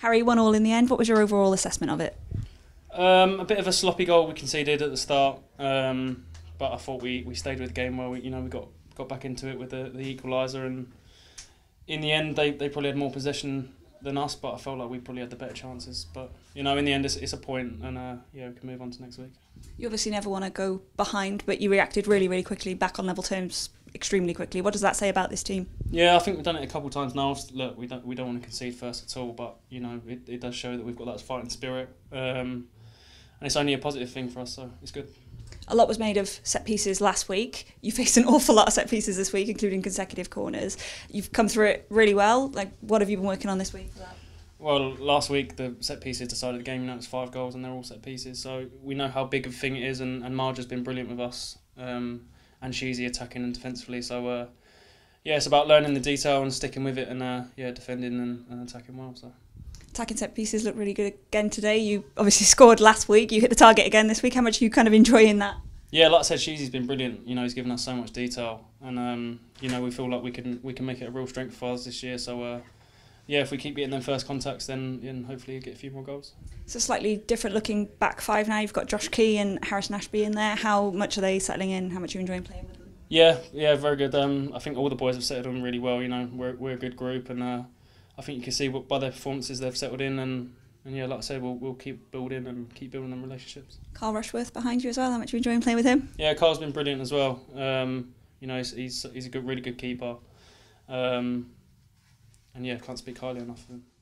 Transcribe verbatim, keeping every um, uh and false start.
Harry, one all in the end. What was your overall assessment of it? Um, a bit of a sloppy goal we conceded at the start, um, but I thought we, we stayed with the game well. We, you know, we got got back into it with the, the equaliser, and in the end they, they probably had more possession than us, but I felt like we probably had the better chances. But you know, in the end it's, it's a point, and uh, yeah, we can move on to next week. You obviously never want to go behind, but you reacted really, really quickly, back on level terms extremely quickly. What does that say about this team? Yeah, I think we've done it a couple of times now. Look, we don't we don't want to concede first at all, but you know, it, it does show that we've got that fighting spirit, um, and it's only a positive thing for us, so it's good. A lot was made of set pieces last week. You faced an awful lot of set pieces this week, including consecutive corners. You've come through it really well. Like, what have you been working on this week for that? Well, last week the set pieces decided the game. You know, it's five goals and they're all set pieces, so we know how big a thing it is. And, and Marge has been brilliant with us, um, and she's attacking and defensively. So uh, yeah, it's about learning the detail and sticking with it, and uh, yeah, defending and, and attacking well. So. Attacking set pieces look really good again today. You obviously scored last week. You hit the target again this week. How much are you kind of enjoying that? Yeah, like I said, Sheezy's been brilliant. You know, he's given us so much detail, and um, you know, we feel like we can we can make it a real strength for us this year. So uh, yeah, if we keep getting them first contacts, then, then hopefully get a few more goals. It's a slightly different looking back five now. You've got Josh Key and Harrison Ashby in there. How much are they settling in? How much are you enjoying playing with them? Yeah, yeah, very good. Um, I think all the boys have settled in really well. You know, we're we're a good group, and uh, I think you can see by their performances they've settled in, and, and yeah, like I said, we'll we'll keep building and keep building them relationships. Carl Rushworth behind you as well. How much are you enjoying playing with him? Yeah, Carl's been brilliant as well. Um, you know, he's he's he's a good, really good keeper, um, and yeah, can't speak highly enough of him.